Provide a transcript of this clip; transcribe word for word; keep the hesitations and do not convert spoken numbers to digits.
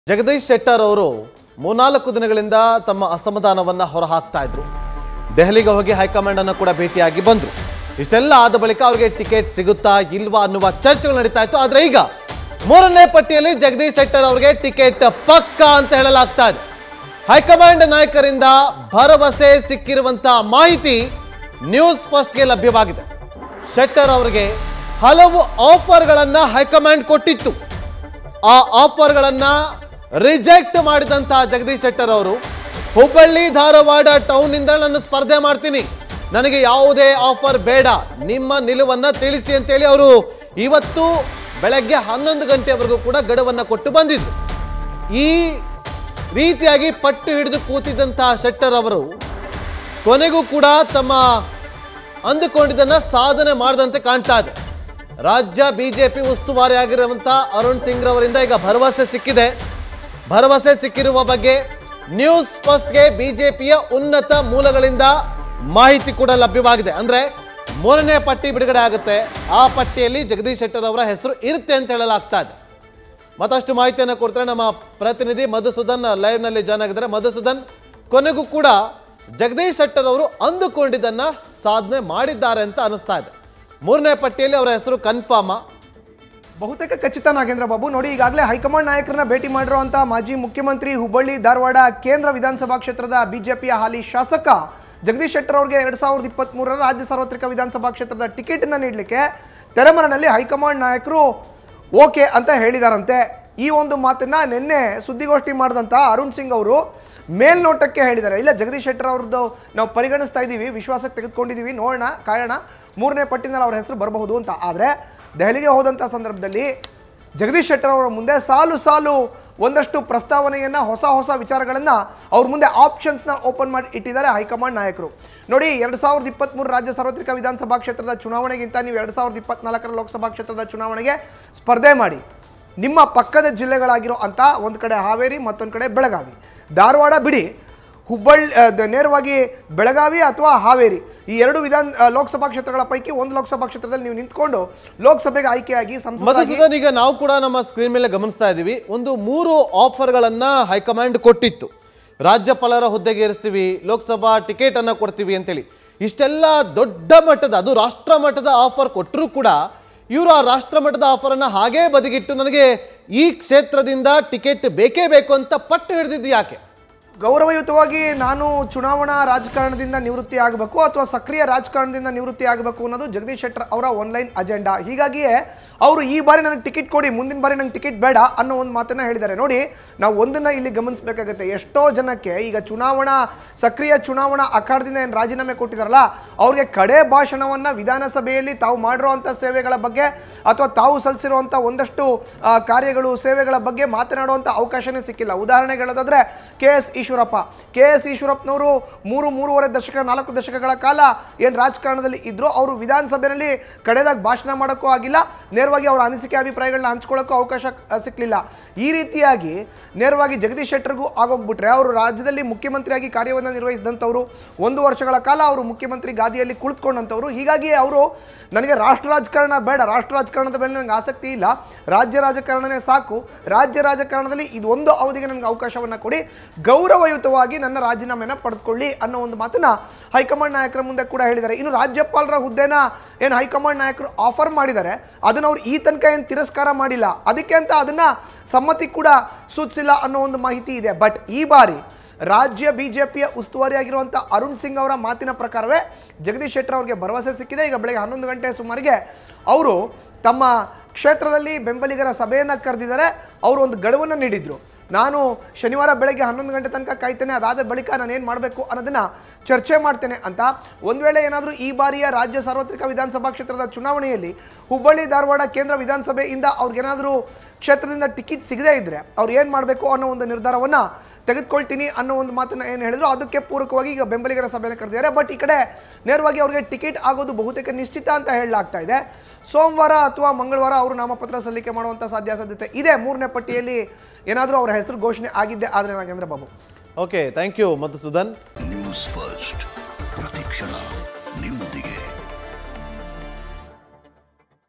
ಜಗದೀಶ್ ಶೆಟ್ಟರ್ ಅವರು ಮೂರ್ನಾಲ್ಕು ದಿನಗಳಿಂದ ತಮ್ಮ ಅಸಮಾಧಾನವನ್ನ ಹೊರಹಾಕ್ತಾ ಇದ್ರು. ದೆಹಲಿಗೆ ಹೋಗಿ ಹೈಕಮಾಂಡ್ ಅನ್ನು ಕೂಡ ಭೇಟಿಯಾಗಿ ಬಂದ್ರು. ಇಷ್ಟೆಲ್ಲ ಆದ ಬಳಿಕ ಅವರಿಗೆ ಟಿಕೆಟ್ ಸಿಗುತ್ತಾ ಇಲ್ವಾ ಅನ್ನುವ ಚರ್ಚೆಗಳು ನಡೀತಾ ಇತ್ತು. ಆದ್ರೆ ಈಗ ಮೂರನೇ ಪಟ್ಟಿಯಲ್ಲಿ ಜಗದೀಶ್ ಶೆಟ್ಟರ್ ಅವರಿಗೆ ಟಿಕೆಟ್ ಪಕ್ಕಾ ಅಂತ ಹೇಳಲಾಗ್ತಾ ಇದೆ. ಹೈಕಮಾಂಡ್ ನಾಯಕರಿಂದ ಭರವಸೆ ಸಿಕ್ಕಿರುವಂತಹ ಮಾಹಿತಿ ನ್ಯೂಸ್ ಫಸ್ಟ್ಗೆ ಲಭ್ಯವಾಗಿದೆ. ಶೆಟ್ಟರ್ ಅವರಿಗೆ ಹಲವು ಆಫರ್ಗಳನ್ನ ಹೈಕಮಾಂಡ್ ಕೊಟ್ಟಿತ್ತು. ಆ ಆಫರ್ಗಳನ್ನ ರಿಜೆಕ್ಟ್ ಮಾಡಿದಂತಹ ಜಗದೀಶ್ ಶೆಟ್ಟರ್ ಅವರು ಹುಬ್ಬಳ್ಳಿ ಧಾರವಾಡ ಟೌನ್ ಇಂದ ನಾನು ಸ್ಪರ್ಧೆ ಮಾಡ್ತೀನಿ, ನನಗೆ ಯಾವುದೇ ಆಫರ್ ಬೇಡ, ನಿಮ್ಮ ನಿಲುವನ್ನ ತಿಳಿಸಿ ಅಂತೇಳಿ ಅವರು ಇವತ್ತು ಬೆಳಗ್ಗೆ ಹನ್ನೊಂದು ಗಂಟೆವರೆಗೂ ಕೂಡ ಗಡುವನ್ನು ಕೊಟ್ಟು ಬಂದಿದ್ರು. ಈ ರೀತಿಯಾಗಿ ಪಟ್ಟು ಹಿಡಿದು ಕೂತಿದ್ದಂತಹ ಶೆಟ್ಟರ್ ಅವರು ಕೊನೆಗೂ ಕೂಡ ತಮ್ಮ ಅಂದುಕೊಂಡಿದ್ದನ್ನ ಸಾಧನೆ ಮಾಡದಂತೆ ಕಾಣ್ತಾ ಇದೆ. ರಾಜ್ಯ ಬಿಜೆಪಿ ಉಸ್ತುವಾರಿ ಆಗಿರುವಂತಹ ಅರುಣ್ ಸಿಂಗ್ ರವರಿಂದ ಈಗ ಭರವಸೆ ಸಿಕ್ಕಿದೆ. ಭರವಸೆ ಸಿಕ್ಕಿರುವ ಬಗ್ಗೆ ನ್ಯೂಸ್ ಫಸ್ಟ್ಗೆ ಬಿಜೆಪಿಯ ಉನ್ನತ ಮೂಲಗಳಿಂದ ಮಾಹಿತಿ ಕೂಡ ಲಭ್ಯವಾಗಿದೆ. ಅಂದ್ರೆ ಮೂರನೇ ಪಟ್ಟಿ ಬಿಡುಗಡೆ ಆಗುತ್ತೆ, ಆ ಪಟ್ಟಿಯಲ್ಲಿ ಜಗದೀಶ್ ಶೆಟ್ಟರ್ ಅವರ ಹೆಸರು ಇರುತ್ತೆ ಅಂತ ಹೇಳಲಾಗ್ತಾ ಇದೆ. ಮತ್ತಷ್ಟು ಮಾಹಿತಿಯನ್ನು ಕೊಡ್ತಾರೆ ನಮ್ಮ ಪ್ರತಿನಿಧಿ ಮಧುಸೂದನ್ ಲೈವ್ ನಲ್ಲಿ ಜಾಯ್ನ್ ಆಗಿದ್ದಾರೆ. ಮಧುಸೂದನ್, ಕೊನೆಗೂ ಕೂಡ ಜಗದೀಶ್ ಶೆಟ್ಟರ್ ಅವರು ಅಂದುಕೊಂಡಿದ್ದನ್ನ ಸಾಧನೆ ಮಾಡಿದ್ದಾರೆ ಅಂತ ಅನಿಸ್ತಾ ಇದೆ. ಮೂರನೇ ಪಟ್ಟಿಯಲ್ಲಿ ಅವರ ಹೆಸರು ಕನ್ಫರ್ಮ್? ಬಹುತೇಕ ಖಚಿತ ನಾಗೇಂದ್ರ ಬಾಬು. ನೋಡಿ, ಈಗಾಗಲೇ ಹೈಕಮಾಂಡ್ ನಾಯಕರನ್ನ ಭೇಟಿ ಮಾಡಿರುವಂತ ಮಾಜಿ ಮುಖ್ಯಮಂತ್ರಿ ಹುಬ್ಬಳ್ಳಿ ಧಾರವಾಡ ಕೇಂದ್ರ ವಿಧಾನಸಭಾ ಕ್ಷೇತ್ರದ ಬಿಜೆಪಿಯ ಹಾಲಿ ಶಾಸಕ ಜಗದೀಶ್ ಶೆಟ್ಟರ್ ಅವರಿಗೆ ಎರಡ್ ಸಾವಿರದ ಇಪ್ಪತ್ತ್ ಮೂರರ ರಾಜ್ಯ ಸಾರ್ವತ್ರಿಕ ವಿಧಾನಸಭಾ ಕ್ಷೇತ್ರದ ಟಿಕೆಟ್ ಅನ್ನ ನೀಡಲಿಕ್ಕೆ ತೆರೆಮರೆಯಲ್ಲಿ ಹೈಕಮಾಂಡ್ ನಾಯಕರು ಓಕೆ ಅಂತ ಹೇಳಿದಾರಂತೆ. ಈ ಒಂದು ಮಾತನ್ನ ನಿನ್ನೆ ಸುದ್ದಿಗೋಷ್ಠಿ ಮಾಡಿದಂತ ಅರುಣ್ ಸಿಂಗ್ ಅವರು ಮೇಲ್ನೋಟಕ್ಕೆ ಹೇಳಿದ್ದಾರೆ. ಇಲ್ಲ, ಜಗದೀಶ್ ಶೆಟ್ಟರ್ ಅವ್ರದ್ದು ನಾವು ಪರಿಗಣಿಸ್ತಾ ಇದ್ದೀವಿ, ವಿಶ್ವಾಸಕ್ಕೆ ತೆಗೆದುಕೊಂಡಿದ್ದೀವಿ, ನೋಡೋಣ ಕಾಯೋಣ, ಮೂರನೇ ಪಟ್ಟಿನಲ್ಲಿ ಅವರ ಹೆಸರು ಬರಬಹುದು ಅಂತ. ಆದರೆ ದೆಹಲಿಗೆ ಹೋದಂಥ ಸಂದರ್ಭದಲ್ಲಿ ಜಗದೀಶ್ ಶೆಟ್ಟರ್ ಅವರ ಮುಂದೆ ಸಾಲು ಸಾಲು ಒಂದಷ್ಟು ಪ್ರಸ್ತಾವನೆಯನ್ನ, ಹೊಸ ಹೊಸ ವಿಚಾರಗಳನ್ನ ಅವ್ರ ಮುಂದೆ ಆಪ್ಷನ್ಸ್ನ ಓಪನ್ ಮಾಡಿ ಇಟ್ಟಿದ್ದಾರೆ ಹೈಕಮಾಂಡ್ ನಾಯಕರು. ನೋಡಿ, ಎರಡು ಸಾವಿರದ ಇಪ್ಪತ್ತ್ ಮೂರು ರಾಜ್ಯ ಸಾರ್ವತ್ರಿಕ ವಿಧಾನಸಭಾ ಕ್ಷೇತ್ರದ ಚುನಾವಣೆಗಿಂತ ನೀವು ಎರಡು ಸಾವಿರದ ಇಪ್ಪತ್ನಾಲ್ಕರ ಲೋಕಸಭಾ ಕ್ಷೇತ್ರದ ಚುನಾವಣೆಗೆ ಸ್ಪರ್ಧೆ ಮಾಡಿ. ನಿಮ್ಮ ಪಕ್ಕದ ಜಿಲ್ಲೆಗಳಾಗಿರೋ ಅಂತ ಒಂದು ಕಡೆ ಹಾವೇರಿ, ಮತ್ತೊಂದು ಕಡೆ ಬೆಳಗಾವಿ. ಧಾರವಾಡ ಬಿಡಿ, ಹುಬ್ಬಳ್ಳಿ ನೇರವಾಗಿ ಬೆಳಗಾವಿ ಅಥವಾ ಹಾವೇರಿ ಈ ಎರಡು ವಿಧಾನ ಲೋಕಸಭಾ ಕ್ಷೇತ್ರಗಳ ಪೈಕಿ ಒಂದು ಲೋಕಸಭಾ ಕ್ಷೇತ್ರದಲ್ಲಿ ನೀವು ನಿಂತ್ಕೊಂಡು ಲೋಕಸಭೆಗೆ ಆಯ್ಕೆಯಾಗಿ ಸಂಸದ. ಈಗ ನಾವು ಕೂಡ ನಮ್ಮ ಸ್ಕ್ರೀನ್ ಮೇಲೆ ಗಮನಿಸ್ತಾ ಇದ್ದೀವಿ, ಒಂದು ಮೂರು ಆಫರ್ಗಳನ್ನ ಹೈಕಮಾಂಡ್ ಕೊಟ್ಟಿತ್ತು. ರಾಜ್ಯಪಾಲರ ಹುದ್ದೆಗೆ ಏರಿಸ್ತೀವಿ, ಲೋಕಸಭಾ ಟಿಕೆಟ್ ಅನ್ನ ಕೊಡ್ತೀವಿ ಅಂತೇಳಿ. ಇಷ್ಟೆಲ್ಲ ದೊಡ್ಡ ಮಟ್ಟದ, ಅದು ರಾಷ್ಟ್ರ ಮಟ್ಟದ ಆಫರ್ ಕೊಟ್ಟರೂ ಕೂಡ ಇವರು ಆ ರಾಷ್ಟ್ರ ಮಟ್ಟದ ಆಫರ್ ಅನ್ನ ಹಾಗೇ ಬದಿಗಿಟ್ಟು ನನಗೆ ಈ ಕ್ಷೇತ್ರದಿಂದ ಟಿಕೆಟ್ ಬೇಕೇ ಬೇಕು ಅಂತ ಪಟ್ಟು ಹಿಡಿದಿದ್ದು ಯಾಕೆ? ಗೌರವಯುತವಾಗಿ ನಾನು ಚುನಾವಣಾ ರಾಜಕಾರಣದಿಂದ ನಿವೃತ್ತಿ ಆಗಬೇಕು ಅಥವಾ ಸಕ್ರಿಯ ರಾಜಕಾರಣದಿಂದ ನಿವೃತ್ತಿ ಆಗಬೇಕು ಅನ್ನೋದು ಜಗದೀಶ್ ಶೆಟ್ಟರ್ ಅವರ ಆನ್ಲೈನ್ ಅಜೆಂಡಾ. ಹೀಗಾಗಿಯೇ ಅವರು ಈ ಬಾರಿ ನನಗೆ ಟಿಕೆಟ್ ಕೊಡಿ, ಮುಂದಿನ ಬಾರಿ ನನಗೆ ಟಿಕೆಟ್ ಬೇಡ ಅನ್ನೋ ಒಂದು ಮಾತನ್ನ ಹೇಳಿದ್ದಾರೆ. ನೋಡಿ, ನಾವು ಒಂದನ್ನ ಇಲ್ಲಿ ಗಮನಿಸಬೇಕಾಗುತ್ತೆ. ಎಷ್ಟೋ ಜನಕ್ಕೆ ಈಗ ಚುನಾವಣಾ ಸಕ್ರಿಯ ಚುನಾವಣಾ ಅಖಾಡದಿಂದ ಏನು ರಾಜೀನಾಮೆ ಕೊಟ್ಟಿದಾರಲ್ಲ, ಅವ್ರಿಗೆ ಕಡೆ ಭಾಷಣವನ್ನ ವಿಧಾನಸಭೆಯಲ್ಲಿ ತಾವು ಮಾಡಿರುವಂಥ ಸೇವೆಗಳ ಬಗ್ಗೆ ಅಥವಾ ತಾವು ಸಲ್ಲಿಸಿರುವಂಥ ಒಂದಷ್ಟು ಕಾರ್ಯಗಳು, ಸೇವೆಗಳ ಬಗ್ಗೆ ಮಾತನಾಡುವಂಥ ಅವಕಾಶನೇ ಸಿಕ್ಕಿಲ್ಲ. ಉದಾಹರಣೆಗೆ ಹೇಳೋದಾದ್ರೆ K S Eshwarappa K S ಈಶ್ವರಪ್ಪನವರು ಮೂರು ಮೂರುವರೆ ದಶಕ ನಾಲ್ಕು ದಶಕಗಳ ಕಾಲ ಏನು ರಾಜಕಾರಣದಲ್ಲಿ ಇದ್ರು, ಅವರು ವಿಧಾನಸಭೆಯಲ್ಲಿ ಕಡೆದಾಗ ಭಾಷಣ ಮಾಡೋಕ್ಕೂ ಆಗಿಲ್ಲ, ನೇರವಾಗಿ ಅವರ ಅನಿಸಿಕೆ ಅಭಿಪ್ರಾಯಗಳನ್ನ ಹಂಚ್ಕೊಳ್ಳೋಕ್ಕೂ ಅವಕಾಶ ಸಿಕ್ಕಲಿಲ್ಲ. ಈ ರೀತಿಯಾಗಿ ನೇರವಾಗಿ ಜಗದೀಶ್ ಶೆಟ್ಟರ್ಗೂ ಆಗೋಗ್ಬಿಟ್ರೆ, ಅವರು ರಾಜ್ಯದಲ್ಲಿ ಮುಖ್ಯಮಂತ್ರಿಯಾಗಿ ಕಾರ್ಯವನ್ನು ನಿರ್ವಹಿಸಿದಂಥವ್ರು, ಒಂದು ವರ್ಷಗಳ ಕಾಲ ಅವರು ಮುಖ್ಯಮಂತ್ರಿ ಗಾದಿಯಲ್ಲಿ ಕುಳಿತುಕೊಂಡಂಥವ್ರು. ಹೀಗಾಗಿ ಅವರು ನನಗೆ ರಾಷ್ಟ್ರ ರಾಜಕಾರಣ ಬೇಡ, ರಾಷ್ಟ್ರ ರಾಜಕಾರಣದ ಮೇಲೆ ನನಗೆ ಆಸಕ್ತಿ ಇಲ್ಲ, ರಾಜ್ಯ ರಾಜಕಾರಣನೇ ಸಾಕು, ರಾಜ್ಯ ರಾಜಕಾರಣದಲ್ಲಿ ಇದೊಂದು ಅವಧಿಗೆ ನನಗೆ ಅವಕಾಶವನ್ನು ಕೊಡಿ, ಗೌರವಯುತವಾಗಿ ನನ್ನ ರಾಜೀನಾಮೆನ ಪಡೆದುಕೊಳ್ಳಿ ಅನ್ನೋ ಒಂದು ಮಾತನ್ನ ಹೈಕಮಾಂಡ್ ನಾಯಕರ ಮುಂದೆ ಕೂಡ ಹೇಳಿದ್ದಾರೆ. ಇನ್ನು ರಾಜ್ಯಪಾಲರ ಹುದ್ದೆನ ಏನು ಹೈಕಮಾಂಡ್ ನಾಯಕರು ಆಫರ್ ಮಾಡಿದ್ದಾರೆ, ಅದನ್ನ ಅವ್ರು ಈ ತನಕ ಏನು ತಿರಸ್ಕಾರ ಮಾಡಿಲ್ಲ, ಅದಕ್ಕೆ ಅಂತ ಅದನ್ನ ಸಮ್ಮತಿ ಕೂಡ ಸೂಚಿಸಿಲ್ಲ ಅನ್ನೋ ಒಂದು ಮಾಹಿತಿ ಇದೆ. ಬಟ್ ಈ ಬಾರಿ ರಾಜ್ಯ ಬಿಜೆಪಿಯ ಉಸ್ತುವಾರಿಯಾಗಿರುವಂಥ ಅರುಣ್ ಸಿಂಗ್ ಅವರ ಮಾತಿನ ಪ್ರಕಾರವೇ ಜಗದೀಶ್ ಶೆಟ್ಟರ್ ಅವರಿಗೆ ಭರವಸೆ ಸಿಕ್ಕಿದೆ. ಈಗ ಬೆಳಗ್ಗೆ ಹನ್ನೊಂದು ಗಂಟೆ ಸುಮಾರಿಗೆ ಅವರು ತಮ್ಮ ಕ್ಷೇತ್ರದಲ್ಲಿ ಬೆಂಬಲಿಗರ ಸಭೆಯನ್ನು ಕರೆದಿದ್ದಾರೆ. ಅವರು ಒಂದು ಗಡುವನ್ನು ನೀಡಿದ್ರು, ನಾನು ಶನಿವಾರ ಬೆಳಗ್ಗೆ ಹನ್ನೊಂದು ಗಂಟೆ ತನಕ ಕಾಯ್ತೇನೆ, ಅದಾದ ಬಳಿಕ ನಾನು ಏನು ಮಾಡಬೇಕು ಅನ್ನೋದನ್ನ ಚರ್ಚೆ ಮಾಡ್ತೇನೆ ಅಂತ. ಒಂದು ವೇಳೆ ಏನಾದರೂ ಈ ಬಾರಿಯ ರಾಜ್ಯ ಸಾರ್ವತ್ರಿಕ ವಿಧಾನಸಭಾ ಕ್ಷೇತ್ರದ ಚುನಾವಣೆಯಲ್ಲಿ ಹುಬ್ಬಳ್ಳಿ ಧಾರವಾಡ ಕೇಂದ್ರ ವಿಧಾನಸಭೆಯಿಂದ ಅವ್ರಿಗೇನಾದರೂ ಕ್ಷೇತ್ರದಿಂದ ಟಿಕೆಟ್ ಸಿಗದೇ ಇದ್ದರೆ ಅವ್ರು ಏನು ಮಾಡಬೇಕು ಅನ್ನೋ ಒಂದು ನಿರ್ಧಾರವನ್ನು ತೆಗೆದುಕೊಳ್ತೀನಿ ಅನ್ನೋ ಒಂದು ಮಾತನ್ನು ಏನು ಹೇಳಿದ್ರು, ಅದಕ್ಕೆ ಪೂರಕವಾಗಿ ಈಗ ಬೆಂಬಲಿಗರ ಸಭೆಯನ್ನು ಕರೆದಿದ್ದಾರೆ. ಬಟ್ ಈ ಕಡೆ ನೇರವಾಗಿ ಅವರಿಗೆ ಟಿಕೆಟ್ ಆಗೋದು ಬಹುತೇಕ ನಿಶ್ಚಿತ ಅಂತ ಹೇಳಲಾಗ್ತಾ ಇದೆ. ಸೋಮವಾರ ಅಥವಾ ಮಂಗಳವಾರ ಅವರು ನಾಮಪತ್ರ ಸಲ್ಲಿಕೆ ಮಾಡುವಂಥ ಸಾಧ್ಯಾಸಾಧ್ಯತೆ ಇದೆ. ಮೂರನೇ ಪಟ್ಟಿಯಲ್ಲಿ ಏನಾದರೂ ಅವರ ಹೆಸರು ಘೋಷಣೆ ಆಗಿದ್ದೆ ಆದರೆ Nagendra Babu. Okay, thank you Madhusudan. News first ಪ್ರತಿಕ್ಷಣ.